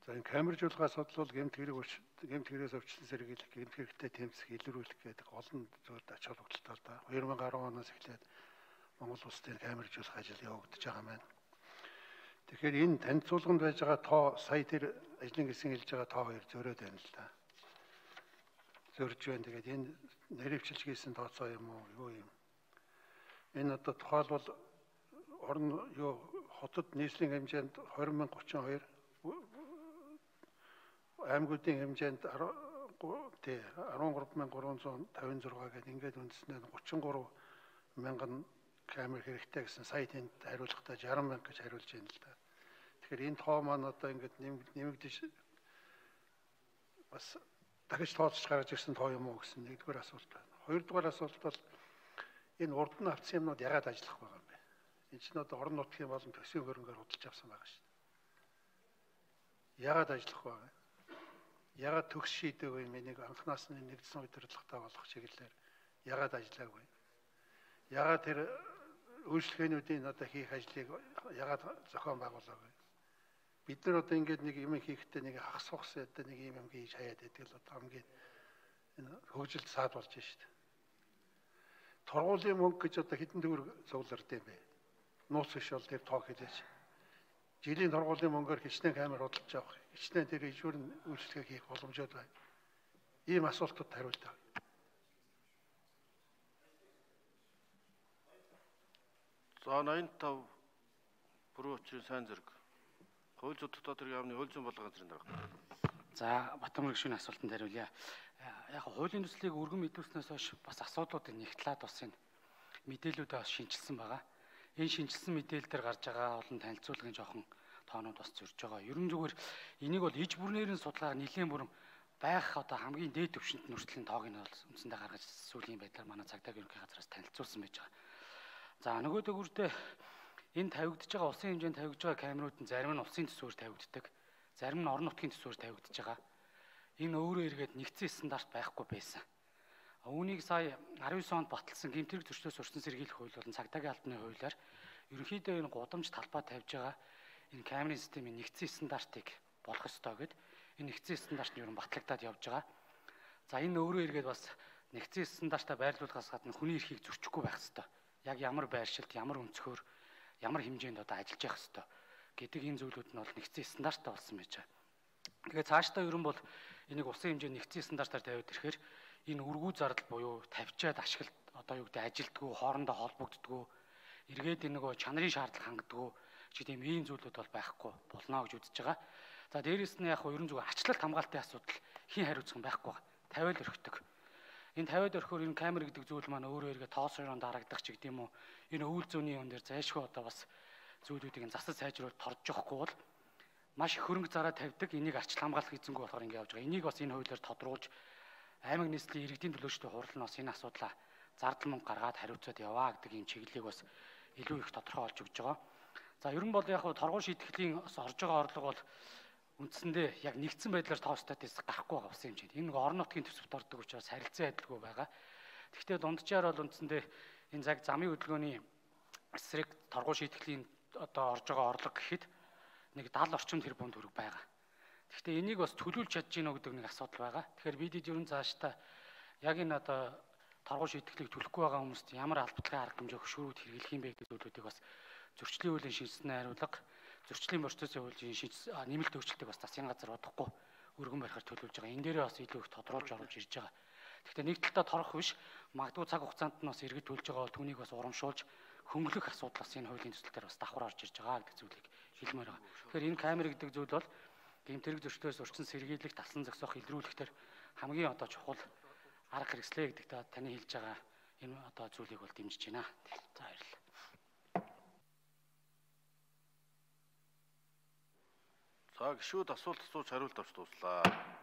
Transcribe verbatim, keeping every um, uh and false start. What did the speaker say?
За энэ камержуулах асуудал бол гэмт хэрэг гэмт хэрэгээс өвчлөн сэргийлэх, гэмт хэрэгтэй тэмцэх, илрүүлэх гэдэг олон зүйлд ач холбогдолтой л да. две тысячи десять оноос эхлээд Монгол улсад камержуулах ажил явагдаж байгаа маань. Тэгэхээр энэ танилцуулганд байж байгаа тоо сая тэр ажлын хэсэг хэлж байгаа тоо хоёр зөрөөд байна л да. Зөрж байна. Тэгээд энэ нэрвчилж хийсэн тооцоо юм уу, юу юм? Энэ одоо тухайлбал орон юу хотод нийслэлийн хэмжээнд двадцать мянга тридцать two, аймагуудын хэмжээнд тий десять мянга гурван зуун тавин зураг гэдэг ингээд үндснээр тридцать три мянган камер хэрэгтэй гэсэн сая тэнд хариулахдаа шестьдесят мянга гэж хариулж байна л да. Тэгэхээр энэ тоо маань одоо ингээд нэмэгдэж бас дахиж тооцож гаргаж ирсэн тоо юм уу гэсэн нэгдүгээр асуулт байна. Хоёрдугаар асуулт бол энэ урд нь авсан юмнууд ягаад ажиллах байгаа юм бэ? Энэ чинь одоо орон нутгийн болон төсвийн хөрөнгөөр худалдаж авсан байгаа шүү дээ. Ягаад ажиллах байгаа юм? Ягаад төгс шийдээгүй юм? Энийг анхнаас нь нэгдсэн удирдлагатай болгох чиглэлээр ягаад ажиллаагүй? Ягаад тэр үйлчлэгээнүүдийн одоо хийх ажлыг ягаад зохион байгуулаагүй? Бид нар одоо ингээд нэг юм хийхдээ нэг хагас ухс одоо нэг юм юм хийж хаяад байдаг л одоо хамгийн энэ хөгжилд саад болж байна шүү дээ. Торгуулийн мөнгө гэж одоо хэдэн төгрөг зуулард юм бэ? Нууц биш бол тэр тоо хэлээч. Жилийн торгуулийн мөнгөөр хичнээн камер худалдаж авах, хичнээн тэр ижүүр нь үйлчлэгээ хийх боломжтой байна. Ийм асуултууд хариултаа. За ninety five бүрэн учрын сайн зэрэг. Хууль зүйн дотоод хэргийн яамны хууль зүйн болгоны газрын дарга. За Батбаяр гишүүний асуултанд хариулъя. Яг хуулийн төслийг өргөн мэдүүлснээс хойш бас асуудлууд нэгтлээд бас энэ мэдээлүүдээ бас шинжилсэн байгаа. Энэ шинжилсэн мэдээлэл дээр гарч байгаа олон танилцуулгын жоохон тоонууд бас зөрж байгаа. Ерөн зүгээр энийг бол иж бүрнэрийн судалгаа нэлээд бүрэн байх одоо хамгийн дээд түвшинд нүрслийн тоог нь бол үндсэндээ гаргаж сүүлийн байдлаар манай цагдаагийн ерөнхий газраас танилцуулсан байж байгаа. За нөгөө төгөрдөө энэ тавигдж байгаа улсын хэмжээнд тавигдж байгаа камерууд нь зарим нь улсын төсвөөр тавигддаг, зарим нь орон нутгийн төсвөөр тавигдж байгаа. Энэ өөрөө эргээд нэгдсэн стандарт байхгүй байсан. Үүнийг сая twelve онд баталсан гэмтрэг зөрчлөөс урьдчилан сэргийлэх хууль болон цагдаагийн албаны хуулиар ерөнхийдөө энэ гудамж талбай тавьж байгаа энэ камерын системийн нэгдсэн стандартыг болох ёстой гэд энэ нэгдсэн стандарт нь ер нь батлагдаад явж байгаа. За энэ өөрөө эргээд бас нэгдсэн стандартаа байрлуулахаас гадна хүний эрхийг зөрчихгүй байх ёстой. Яг ямар байршилт, ямар өнцгөр, ямар хэмжээнд одоо ажиллаж явах ёстой гэдэг энэ зүйлүүд нь бол нэгдсэн стандарттай болсон байж байгаа. Тэгэхээр цаашдаа ерөн бол энийг улсын хэмжээнд нэгдсэн стандартаар тавиад ирэхээр энэ үргүү зардал буюу тавьчаад ашиглалт одоо юу гэдэг ажилтгүй, хоорондоо холбогддгүй, эргээд энэ нөгөө чанарын шаардлага хангадгүй гэдэг ийм ийм зүйлүүд бол байхгүй болно гэж үзэж байгаа. За дээрэс нь яг ерөн зүгээр ачлалт хамгаалтын асуудал хэн хариуцах юм байхгүй байгаа. Тавиал өрхтөг. Энэ тавиад өрхөөр энэ камер гэдэг зүйл маань өөрөө эргээ тоосрон дарагдах ч гэдэг юм уу. Энэ өвөл зөөний юм дээр зайшгүй одоо бас зүйлүүдийг засаж сайжруулж торж явахгүй бол маш их хөрөнгө зараа тавьдаг. Энийг арчил хамгаалах эзэнгүй болохоор ингэ явж байгаа. Энийг бас энэ хуулиар тодруулж аймаг нийслэлийн иргэдийн төлөөлчдийн хурал нь бас энэ асуудлаа зардал мөнгө гаргаад хариуцаад яваа гэдэг ийм чиглэлийг бас илүү их тодорхой олж өгч байгаа. За ерөн бол яг хуу торгуул шийтгэлийн орж байгаа орлого бол үндсэндээ яг нэгдсэн байдлаар тоостатээс гарахгүй байгаа усан хэмжээнд. Энэ нэг орон нутгийн төсөвт ордог учраас харилцан адилгүй байгаа. Гэхдээ дунджаар бол үндсэндээ энэ цаг замын хөдөлгөөний эсрэг торгуул шийтгэлийн одоо орж байгаа орлого гэхэд нэг даал орчим тэрбум төгрөг байгаа. Гэхдээ энийг бас төлөвлөж чадж гинөө гэдэг нэг асуудал байгаа. Тэгэхээр бид ерөн цаашдаа яг энэ одоо торгуул шийтгэлийг төлөхгүй байгаа хүмүүст ямар албатлагын арга хэмжээ хөшөөрүүд хэрэглэх юм бэ гэдэг зүйлүүдийг бас зөрчлийн хуулийн шинжилсэний хариулга, зөрчлийн процессын хуулийн шинжилсэн нэмэлт өөрчлөлтийг бас засгийн газар удахгүй өргөн барихаар төлөвлөж байгаа. Энэ дээрээ бас илүү их тодруулж оруулж ирж байгаа. Гэхдээ нэг талдаа торох биш, магадгүй цаг хугацаанд нь бас иргэд төлж байгаа бол түүнийг бас урамшуулж хөнгөлөх асуудал бас энэ хуулийн төсөл дээр бас давхар орж ирж байгаа гэдэг зүйлийг хэлмээр байгаа. Тэгэхээр энэ камер гэдэг зүйл бол гэмтрэг зөрчлөөс урьдчилан сэргийлэх, талсан зогсоох, илрүүлэхээр хамгийн одоо чухал арга хэрэгслээ гэдэг таны хэлж байгаа энэ одоо зүйлийг бол дэмжиж байна. За баярлалаа. За гişүүд асуулт асууж хариулт авч дуслаа.